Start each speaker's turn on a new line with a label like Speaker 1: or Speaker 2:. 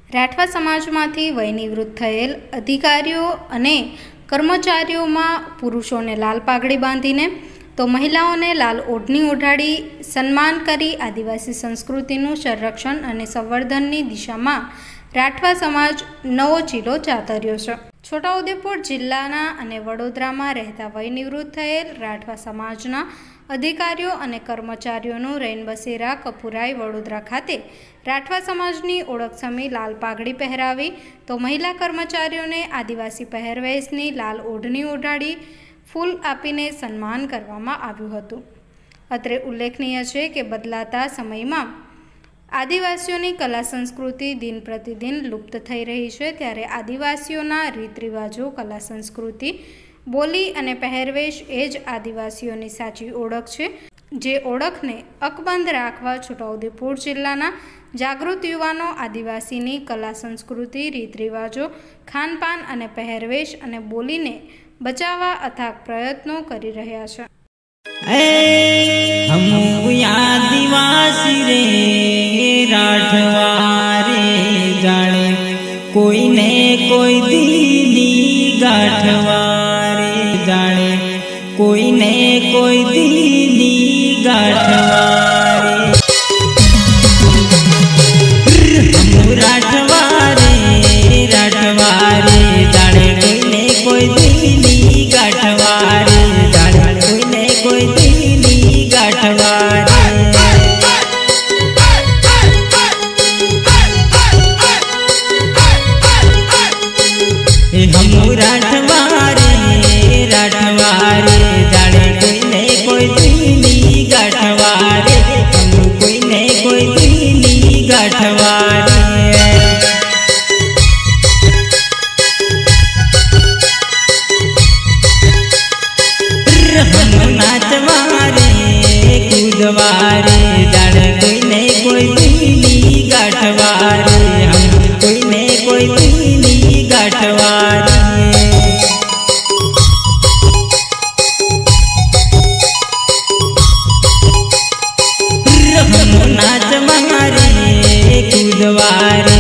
Speaker 1: राठवा समाजमांथी वयनिवृत्त थयेल अधिकारीओ अने कर्मचारीओमां पुरुषोने लाल पागड़ी बांधीने तो महिलाओने लाल ओढ़नी ओढ़ाड़ी सन्मान करी आदिवासी संस्कृतिनुं संरक्षण अने संवर्धननी दिशामां राठवा समाज नवो चीलो चातर्यो छे। छोटाउदेपुर जिल्लाना अने वडोदरामां रहेता वयनिवृत्त थयेल राठवा समाजना अधिकारीओ अने कर्मचारीओनुं रैनबसेरा कपुराई वडोदरा खाते राठवा समाजनी ओळखसमी लाल पागड़ी पहेरावी तो महिला कर्मचारीओने आदिवासी पहेरवेशनी लाल ओढ़नी ओढ़ाड़ी फूल आपीने सन्मान करवामां आव्युं हतुं। अत्रे उल्लेखनीय छे के बदलाता समयमां आदिवासीओनी कला संस्कृति दिन प्रतिदिन लुप्त थई रही है, त्यारे आदिवासीओना रीत रिवाजों, कला संस्कृति, बोली अने पहेरवेश एज आदिवासीओनी साची ओळख छे। जे ओळखने अकबंध राखवा छोटाउदेपुर जिल्लाना जागृत युवानो आदिवासीनी कला संस्कृति, रीत रिवाजों, खानपान अने पहेरवेश अने बोलीने बचाववा अथाक प्रयत्नों करी रह्या छे।
Speaker 2: हम आदिवासी रे राठवा रे जाने कोई ने कोई दिली गाठवा रे जाने कोई ने कोई दिली गाठवा रे हम राठवा रे जाने कोई ने कोई दिली गाठवा रे जाने कोई ने कोई दिली गाठवा हम राठवा रे जाने कोई ने कोई दिली गाठवा रे हम कोई ने कोई दिली गाठवा रे हम नाचवा रे कूदवा रे जाने कोई ने कोई दिली गाठवा रे हम कोई ने कोई दिली गाठवा नाचवा रे कूदवा रे